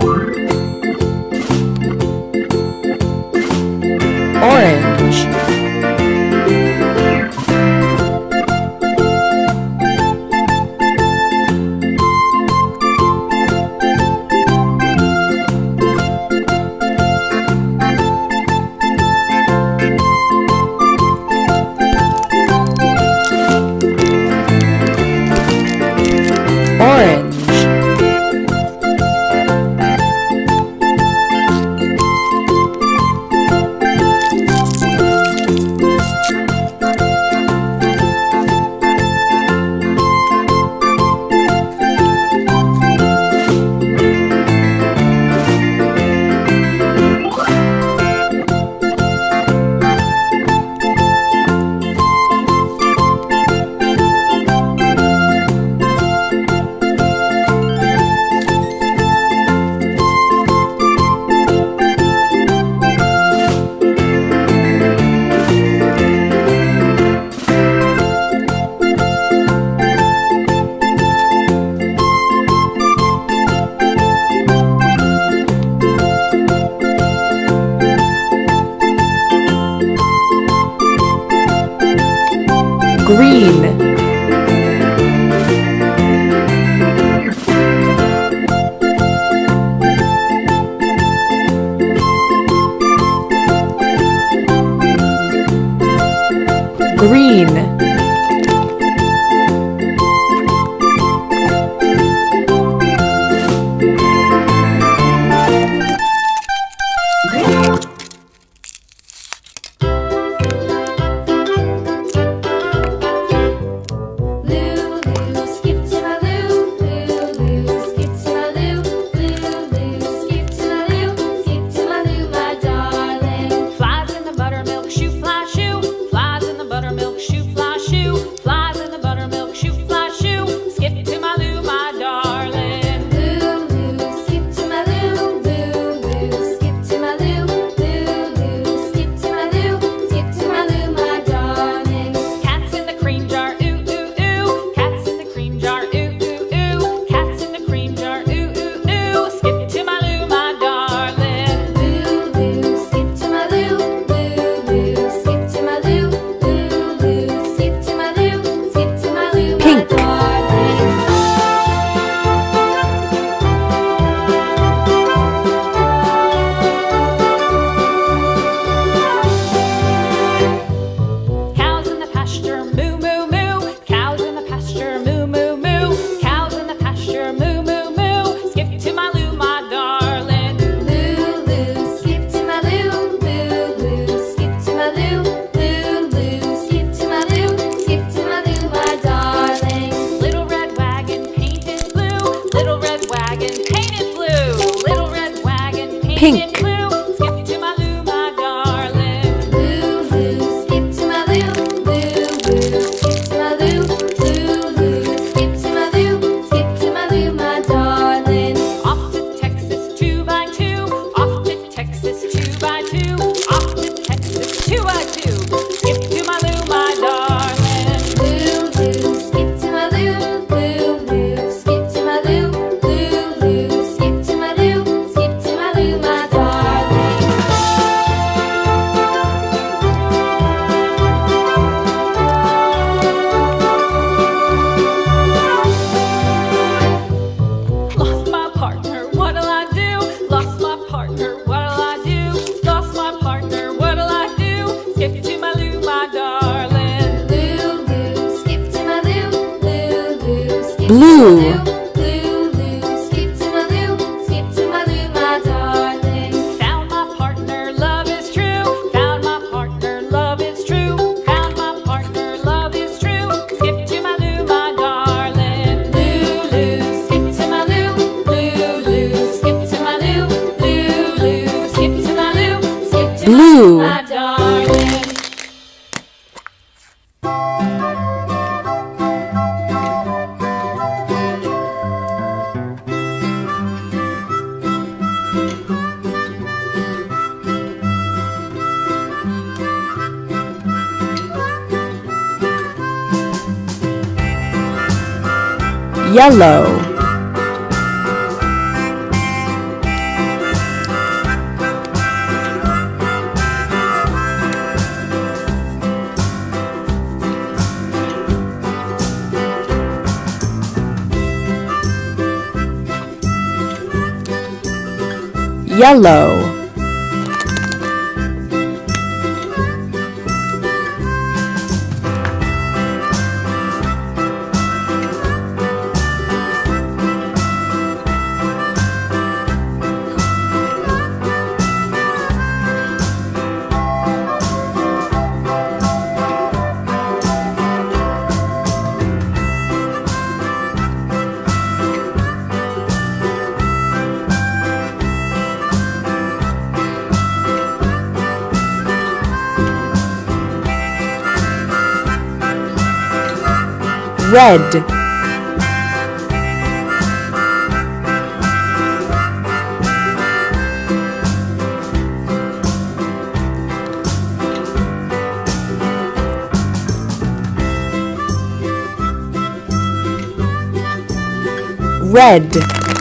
Orange. Orange. Green. Green. Pink. Skip to my loo, my darling. Loo, loo, skip to my loo. Loo, loo, skip to my loo. Loo, loo, skip to my loo. Skip to my loo, my darling. Off to Texas 2x2. Off to Texas 2x2. Off to Texas 2x2. Skip to my loo, my darling. Loo, loo, skip to my loo. Loo, loo, skip to my loo. Loo, loo, skip to my loo. Skip to my loo, my darling. Lost my partner, what'll I do? Lost my partner, what'll I do? Lost my partner, what'll I do? Skip to my loo, my darling. Loo, loo, skip to my loo. Loo, loo, skip Blue. to my loo. Loo, loo, skip to my loo. Skip to my loo, my darling. Found my partner, love is true. Found my partner, love is true. Found my partner, love is true. Skip to my loo, my darling. Loo, loo, skip to my loo. Loo, loo, skip to my loo. Loo, loo, skip to my loo. Skip to Blue. my darling. Yellow. yellow, red, red.